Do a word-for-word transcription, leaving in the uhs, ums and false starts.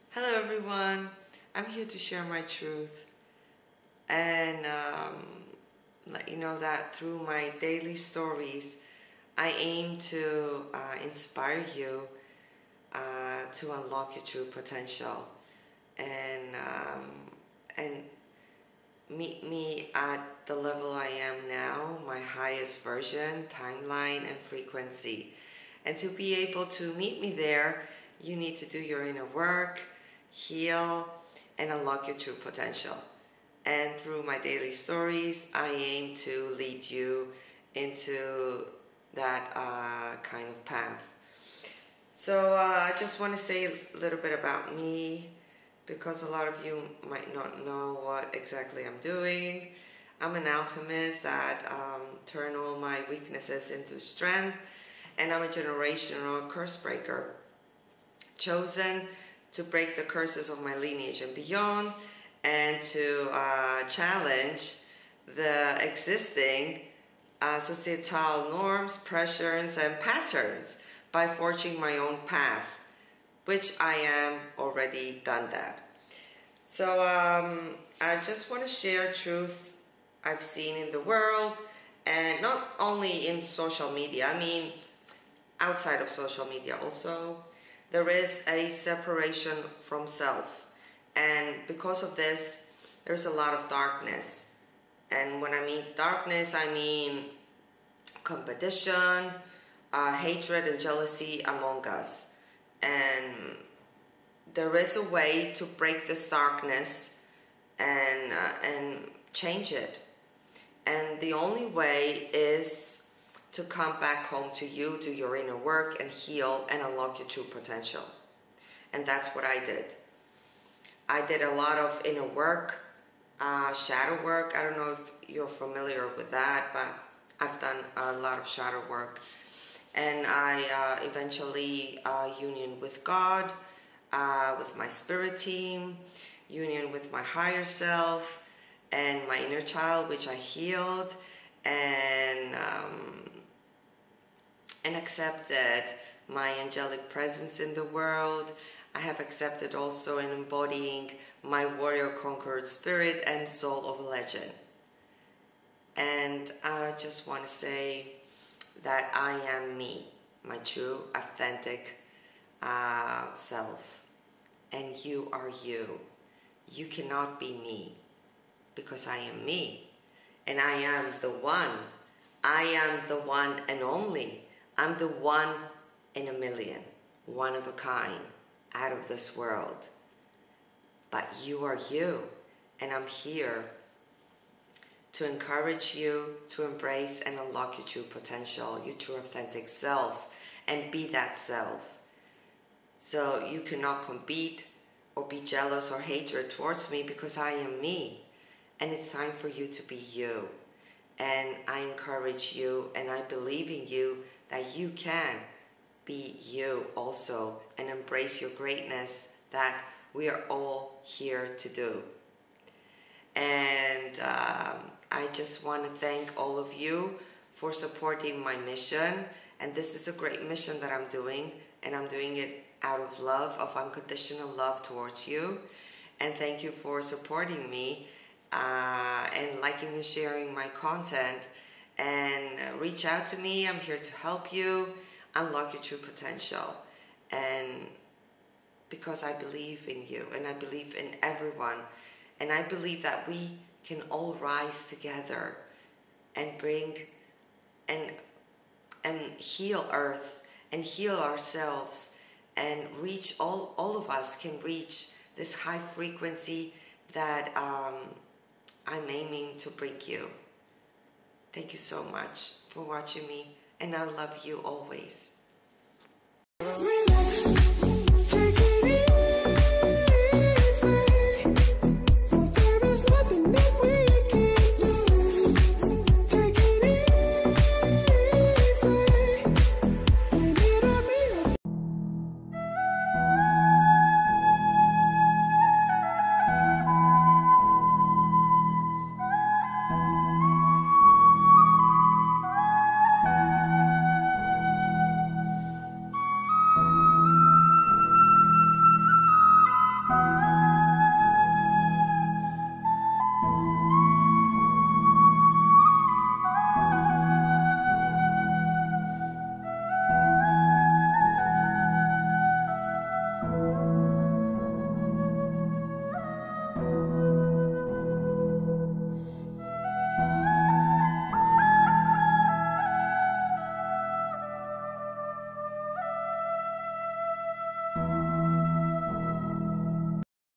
Hello everyone, I'm here to share my truth and um, let you know that through my daily stories I aim to uh, inspire you uh, to unlock your true potential and um, and meet me at the level I am now, my highest version, timeline and frequency. And to be able to meet me there, you need to do your inner work, heal, and unlock your true potential. And through my daily stories, I aim to lead you into that uh, kind of path. So uh, I just want to say a little bit about me, because a lot of you might not know what exactly I'm doing. I'm an alchemist that um, turn all my weaknesses into strength, and I'm a generational curse breaker, chosen to break the curses of my lineage and beyond, and to uh, challenge the existing uh, societal norms, pressures, and patterns by forging my own path, which I am already done that. So um, I just want to share truth I've seen in the world, and not only in social media, I mean outside of social media also. There is a separation from self, and because of this there's a lot of darkness. And when I mean darkness, I mean competition, uh, hatred and jealousy among us. And there is a way to break this darkness and uh, and change it, and the only way is to come back home to you, do your inner work and heal and unlock your true potential. And that's what I did. I did a lot of inner work, uh, shadow work. I don't know if you're familiar with that, but I've done a lot of shadow work. And I uh, eventually uh, union with God, uh, with my spirit team, union with my higher self and my inner child, which I healed, and um, and accepted my angelic presence in the world. I have accepted also in embodying my warrior conqueror spirit and soul of a legend. And I just want to say that I am me, my true, authentic uh, self. And you are you. You cannot be me, because I am me. And I am the one. I am the one and only. I'm the one in a million, one of a kind, out of this world. But you are you, and I'm here to encourage you to embrace and unlock your true potential, your true authentic self, and be that self. So you cannot compete or be jealous or hatred towards me, because I am me, and it's time for you to be you. And I encourage you and I believe in you that you can be you also and embrace your greatness that we are all here to do. And um, I just want to thank all of you for supporting my mission. And this is a great mission that I'm doing, and I'm doing it out of love, of unconditional love towards you. And thank you for supporting me uh, and liking and sharing my content. And uh, reach out to me. I'm here to help you unlock your true potential. And because I believe in you, and I believe in everyone, and I believe that we can all rise together and bring and and heal Earth and heal ourselves, and reach all all of us can reach this high frequency that um, I'm aiming to bring you. Thank you so much for watching me, and I love you always. Relax.